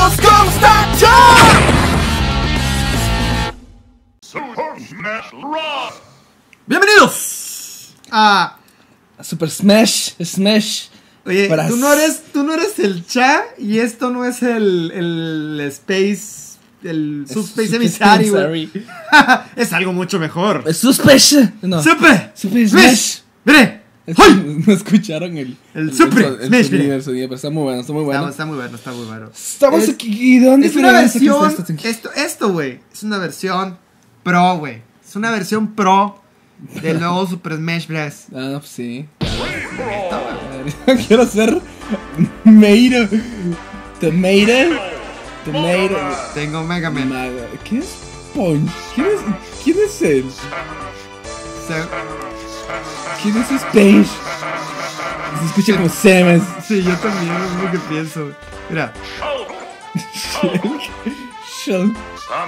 Todos con Star Jump. Bienvenidos a Super Smash. Oye, Para- tú no eres el Cha y esto no es el Space, el Subspace Emissary, güey. Es algo mucho mejor. Es Super. No. Super Smash. Mire. Es ¡Hoy! que no escucharon el Super Smash, sonido, mire. el sonido, pero está muy bueno, está muy bueno. Está muy bueno, está muy bueno. Estamos Es- aquí. ¿De dónde Es una fregados sacaste versión, esto? esto, güey, es una versión pro, güey. Es una versión pro del nuevo Super Smash Bros. Ah, no, pues sí. Quiero ser Tomato. Tengo Mega Man. ¿Qué es Punch? ¿Quién es él? ¿Quién es Space? Se escucha como Semes. Sí, yo también es lo que pienso, güey. Mira. Shulk.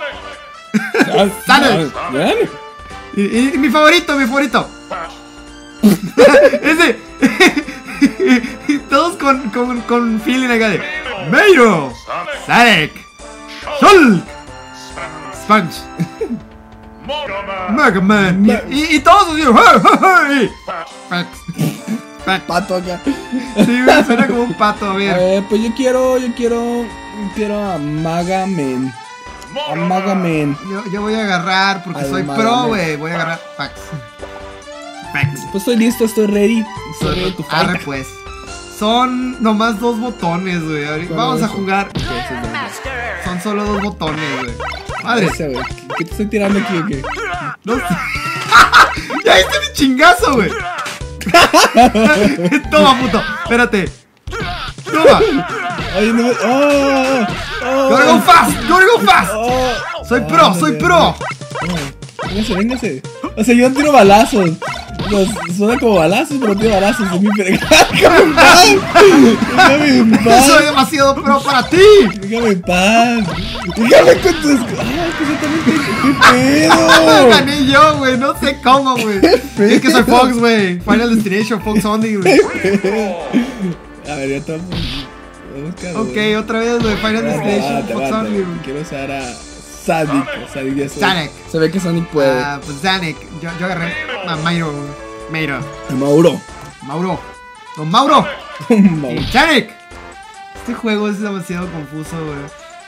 Sonic. Sonic. Y mi favorito. Ese. Y todos con feeling acá de Mario, Sonic, Shulk, Sponge, Mega Man. Y todos así. ¡Hey! Pato acá. Sí, güey, suena como un pato, a ver. Pues yo quiero a Mega Man. A Mega Man. Yo voy a agarrar porque Al soy Mega pro, Man. güey. Voy a agarrar Pax. Pues estoy listo, estoy ready. Estoy ready to fight. Arre, pues. Son nomás 2 botones, güey. Vamos a jugar. Son solo 2 botones, güey. Madre. Ese, güey. ¿Qué te estoy tirando aquí o qué? No sé. Ya viste mi chingazo, güey. Toma, puto. Espérate. Toma. Ay, no. Gotta go fast. Soy pro. Véngase. O sea, yo no tiro balazos. Suena como balazos, pero no tiro balazos. Es mi Déjame en paz. Soy demasiado pro para ti. Déjame en paz. Déjame con tus. ¿Qué pedo? Gané yo, güey. No sé cómo, güey. Es que soy Fox, güey. Final Destination, Fox Only, güey. A ver, ya estamos. Ok, otra vez, güey. Final Destination, Fox Only, güey. Quiero usar a Sonic. Sonic. Se ve que Sonic puede. Pues Sonic. Yo agarré a Mauro. Mauro. Don Mauro. Mauro. Sonic. Este juego es demasiado confuso, güey.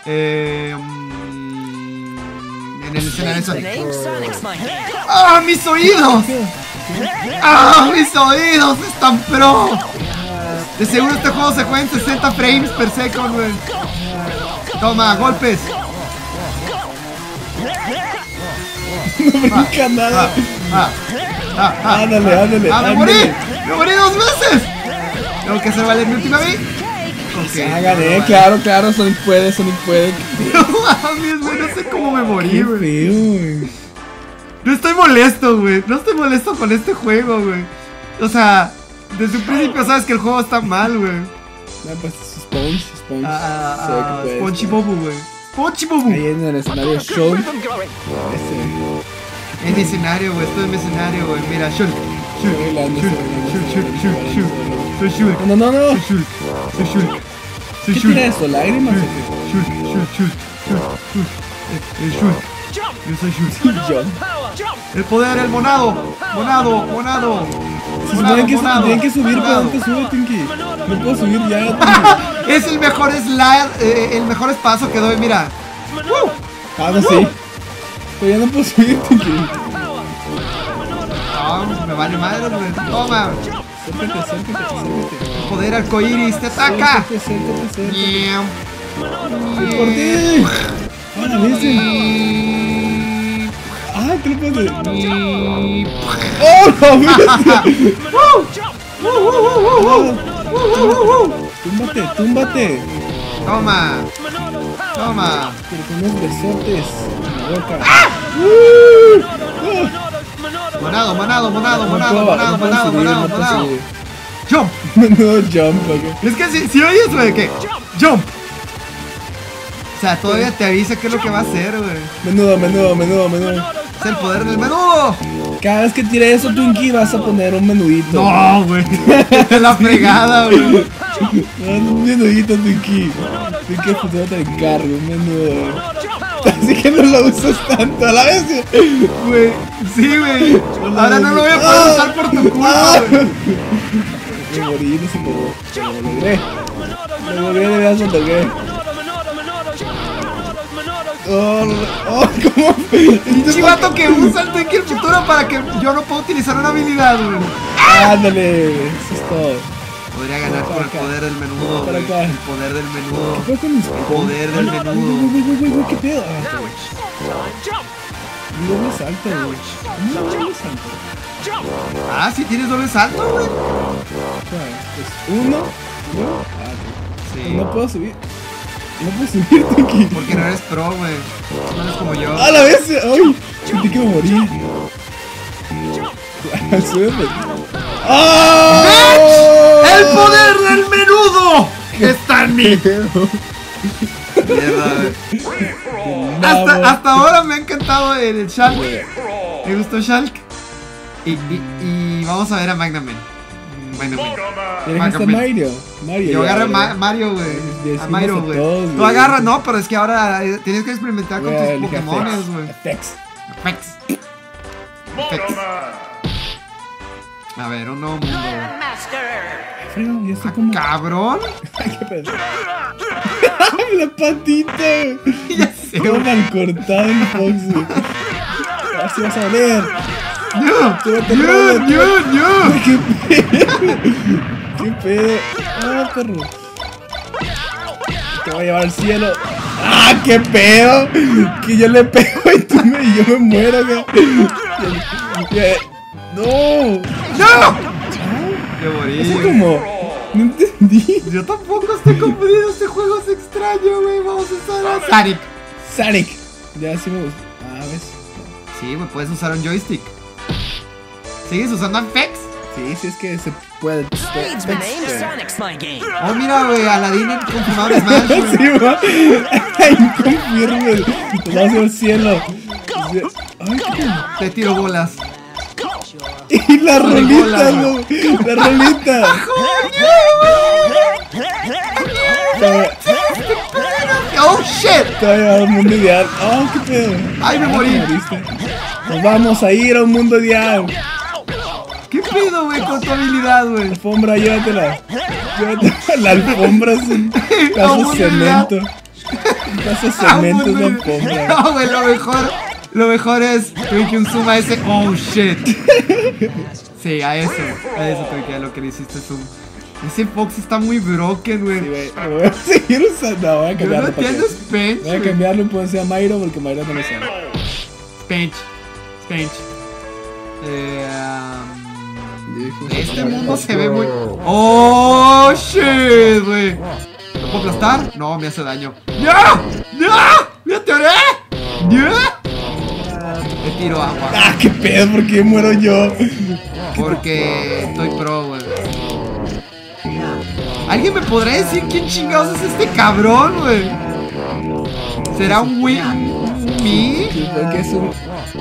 En el escenario Sonic. ¡Ah, mis oídos! ¡Ah, mis oídos! ¡Están pro! De seguro este juego se juega en 60 frames per second, güey. Toma, golpes. No brinca nada. Ándale. ¡Me morí 2 veces! Tengo que hacer valer mi última vez. Ok. Gané, claro, Sonic puede. No mames, güey, no sé cómo me morí, Qué güey. feo, güey. No estoy molesto, güey. No estoy molesto con este juego, güey. O sea, desde un principio sabes que el juego está mal, güey. No, pues Sponge. Se ve que puede. Spongy Bobu, güey. Spongy Bobu. Ahí en el escenario Show. En mi escenario, güey. Estoy en mi escenario, güey. Mira, Shulk. Soy Shulk. No. Soy Shulk. ¿Qué tira esto? ¿Lágrimas o qué? Shulk. Yo soy Shulk. Yo. El poder, el monado. Se supone que tienen que subir, pero no te sube, Tinky. No puedo subir ya, Tinky. Es el mejor slide, el mejor espacio que doy, mira. Ah, no, sí. Pero ya no puedo subir, Tinky. No, me vale madre, güey. Toma. Acércate. Poder arcoíris, te ataca. Acércate. Miau. Por ti. Ah, ¿viste? Ah, ¿qué le puedes hacer? ¡Oh, no, viste! Túmbate. Toma. Pero con unos besotes en la boca. Monado. Jump. Jump. No, jump, ok. Es que si oyes, güey, que jump. O sea, todavía te avisa qué es lo que va a hacer, güey. Menudo. Es el poder del menudo. Cada vez que tire eso, Twinkie, vas a poner un menudito. No, güey. Es la fregada, güey. menudito, Twinkie. Twinkie funciona tan cargo, un menudo. Así que no lo usas tanto a la vez. Güey, sí, güey. Ahora no lo voy a poder usar por tu culpa, güey. Me morí, no se pudo. Lo logré. Lo logré, de verdad lo logré. ¿Cómo? El chivato que usa el Twinkie el futuro para que yo no pueda utilizar una habilidad, güey. Ándale, eso es todo. Podría ganar por el poder del menudo, Para güey. acá. El poder del menudo. ¿Qué fue con mis El poder del menudo. Güey, ¿qué pedo? Un doble salto, güey. Un doble salto. Ah, sí tienes doble salto, güey. Pues uno. Sí. No puedo subir. No puedo subir, Twinkie. Porque no eres pro, güey. No eres como yo. ¡A la vez! ¡Ay! Sentí que me morí. Súbeme. ¡Oh! ¡El poder del menudo! ¡Está en mí! Mierda, güey. Hasta ahora me ha encantado el Shulk. Me gustó Shulk. Y vamos a ver a Magnaman. Tienes hasta Mario. Yo agarré a Mario, güey. A Mario, güey. Tú agarras, no, pero es que ahora tienes que experimentar con tus Pokémones, güey. Effects. A ver, un nuevo mundo, Freno, ya está como. ¡Cabrón! Ay, qué pedo. La patita. Ya sé, Todo mal cortado el Fox, güey. Así vas a valer. ¿Qué pedo? ¿Qué pedo? Ah, perro. Te voy a llevar al cielo. ¡Ah, qué pedo! Que yo le pego y yo me muero, güey. ¡No! ¡No! ¡Qué morí! Es como... No entendí. Yo tampoco estoy confundido. Este juego es extraño, güey. Vamos a usar a Sonic. Sonic. Ya sí me gusta. Ah, ¿ves? Sí, güey, puedes usar un joystick. ¿Sigues usando Apex? Sí, es que se puede. Oh, mira, güey, Aladdin confirmado en Smash, güey. Sí, va. Inconfirme. Te vas al cielo. Ay, qué. Te tiro bolas. Y la rolita, güey. La rolita. ¡Oh, shit! Te va a llevar a un mundo ideal. Oh, qué pedo. ¡Ay, me morí! Nos vamos a ir a un mundo ideal. ¿Qué pedo, güey, con tu habilidad, güey? Alfombra, llévatela. La alfombra es un caso de cemento. Un caso de cemento es la alfombra. No, güey, lo mejor es Twinkie un zoom a ese. Oh, shit. Sí, a eso, Twinkie, a lo que le hiciste zoom. Ese Fox está muy broken, güey. Sí, güey. Lo voy a seguir usando. No, voy a Yo cambiarlo. no entiendo Spench. Voy a cambiarlo y puedo decir a Mairo porque Mairo no me sabe. Spench. Este mundo se ve muy... ¡Oh, shit, güey! ¿Lo puedo aplastar? No, me hace daño. ¡No! ¡Me atoré! Te tiro agua. ¡Ah, qué pedo! ¿Por qué muero yo? Porque estoy pro, güey. ¿Alguien me podrá decir quién chingados es este cabrón, güey? ¿Será un Wii? ¿Mi? Creo que es un...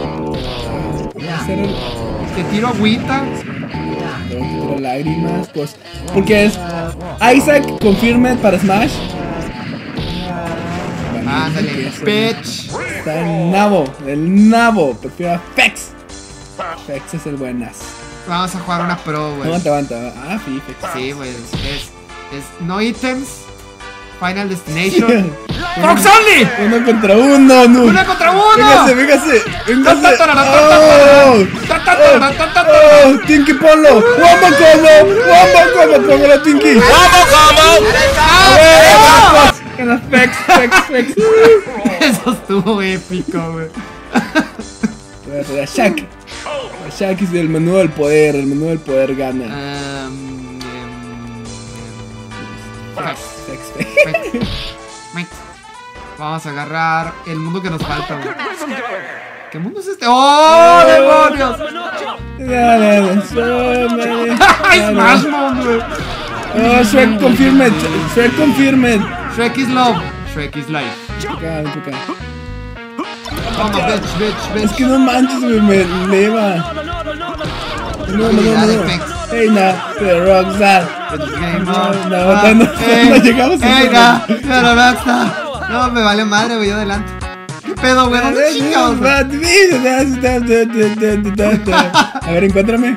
Te tiro agüita. Tiro lágrimas, pues... Porque es... Isaac confirmed para Smash. Ándale, bitch. Está el nabo. Prefiero a Fex. Fex es el buenas. Vamos a jugar una pro, güey. Aguanta. Ah, sí, Fex. Sí, güey. Es no items. Final Destination. ¡Fox Only! Uno contra uno, no. ¡Uno contra uno! Véngase. ¡Oh! ¡Twinkie Polo! ¡Wombo Combo! ¡Póngalo, Twinkie! ¡Wombo Combo! Fex. Eso estuvo épico, güey. Shaq es el menú del poder. El menú del poder gana. Vamos a agarrar el mundo que nos falta, güey. ¿Qué mundo es este? ¡Oh, demonios! Smash Mode, güey. Oh, Shrek confirmed. Shrek is love. Shrek is life. Acá. Toma, bitch. Es que no manches, güey, me eleva. No. Habilidad de Fex. Eina, pero Rockstar. No llegamos a Eina, pero Rockstar. No, me vale madre, güey, yo adelante. ¿Qué pedo, güey? ¿Dónde chingados, güey? A ver, encuéntrame.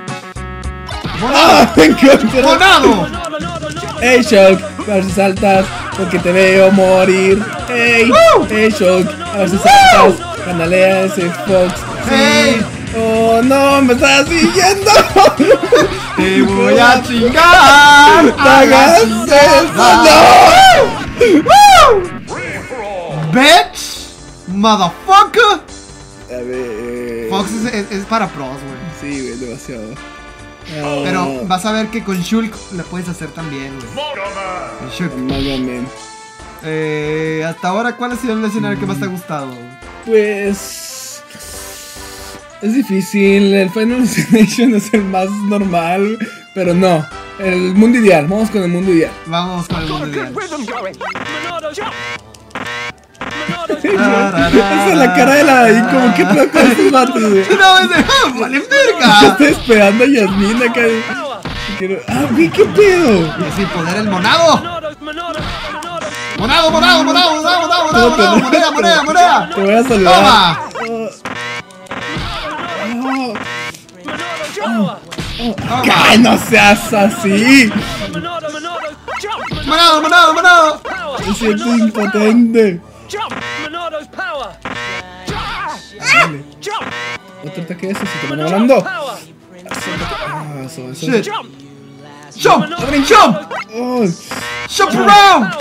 ¡Monado! Hey Shulk, a ver si saltas, porque te veo morir. Hey Shulk, a ver si saltas, canalea ese Fox. Hey. Oh no, me estás siguiendo. Te voy a chingar. ¡Hagas eso! ¡No! Bitch, motherfucker. A ver. Fox es para pros, güey. Sí, güey, demasiado. Pero vas a ver que con Shulk le puedes hacer también, güey. Con Shulk. Man. Hasta ahora, ¿cuál ha sido el escenario que más te ha gustado? Pues es difícil. El Final Destination es el más normal, pero no. El mundo ideal. Vamos con el mundo ideal. Vamos con el mundo ideal. Esa es la cara de la ahí, como que pedo con estos vatos, güey. No, es de vale verga. Estoy esperando a Yasmin acá. Güey, qué pedo. Y sin poder el monado. Monado. Moneda. Te voy a saludar. Toma. ¡Ay, no seas así! Monado. Me siento impotente. Dale. Otro ataque de esos y te van volando. Eso. Shit. Jump. Oh. Jump around.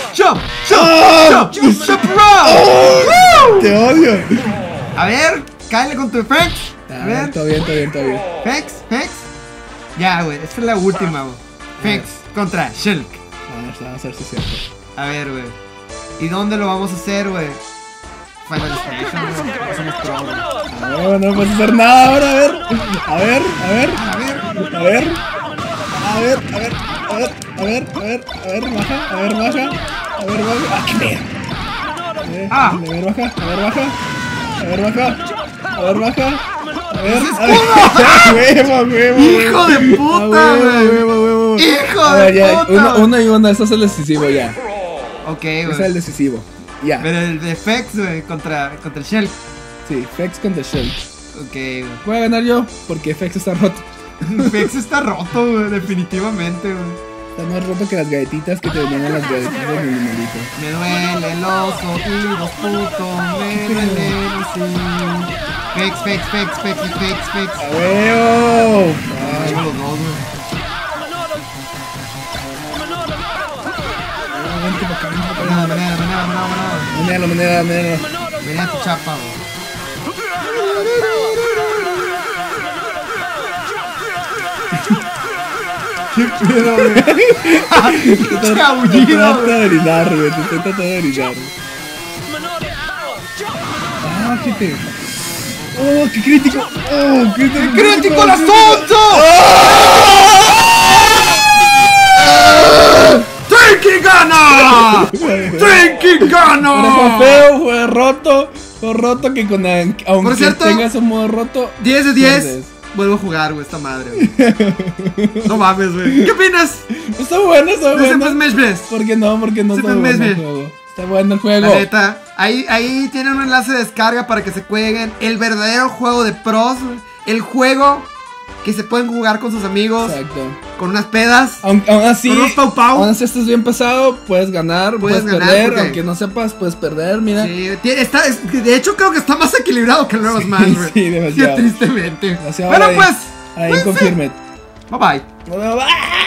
Jump around. Te odio. A ver, cállale con tu effect. A ver. Todo bien. Fex. Ya, güey, esta es la última, güey. Fex contra Shulk. Vamos a ver si es cierto. A ver, güey. ¿Y dónde lo vamos a hacer, güey? Final Destination, güey. No somos pro, güey. No puedes hacer nada ahora, a ver. A ver. Baja. Ah, qué pedo. A ver, baja. Huevo. ¡Hijo de puta, güey! ¡Hijo de puta! Una, eso es el decisivo ya. Ok, Ese es güey. el decisivo. Ya. Pero el de Fex, güey, contra el Shulk. Sí, Fex contra Shulk. Ok, güey. Voy a ganar yo porque Fex está roto. Fex está roto, güey, definitivamente, güey. Está más roto que las galletitas que te venían en las galletitas de mi animalito. Me duelen los oídos, puto. Me duelen así. Fex. ¡A huevo! Tengo los dos, güey. Vente para acá. Menea. Menea. Menea tu chapa, güey. ¿Qué pedo, güey? Chaullido, Trata de orinar, güey. Te trata de orinar. Ah, qué te. ¡Oh, qué crítico! ¡Oh, ¡Crítico el asunto! ¡Tenki gana! ¡Tenki gana! Fue feo, fue roto que con aunque Por cierto, tengas un modo roto 10 de 10. pierdes. Vuelvo a jugar, güey, esta madre, güey. No mames, güey. ¿Qué opinas? Está bueno. No se fue Smash Bros. ¿Por qué no? Porque no Se está fue bueno Smash el Bros. juego. Está bueno el juego. La neta, ahí tienen un enlace de descarga para que se jueguen el verdadero juego de pros, güey. El juego que se pueden jugar con sus amigos, Exacto. con unas pedas, Aún así, con unos pau. aún así estás bien pesado, puedes ganar, puedes ganar perder, porque- aunque no sepas, puedes perder, mira. Sí, de hecho creo que está más equilibrado que el nuevo Smash, güey. sí, demasiado. Tristemente. Demasiado Bueno, ahí. pues, Ahí confirme. bye bye. ¡Ah!